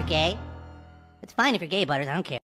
gay. It's fine if you're gay, Butters. I don't care.